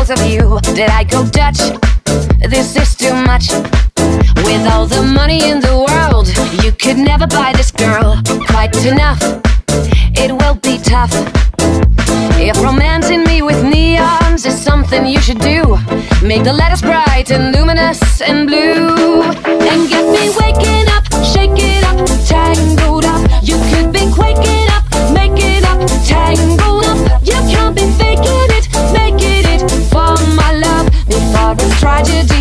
because of you did I go Dutch. This is too much. With all the money in the world, you could never buy this girl quite enough. It will be tough. If romancing me with neons is something you should do, make the letters bright and luminous and blue, and get me waking up, shake it up, tangled up. You could be quaking up, make it up, tangled up. You can't be faking it, making it for my love before it's tragedy.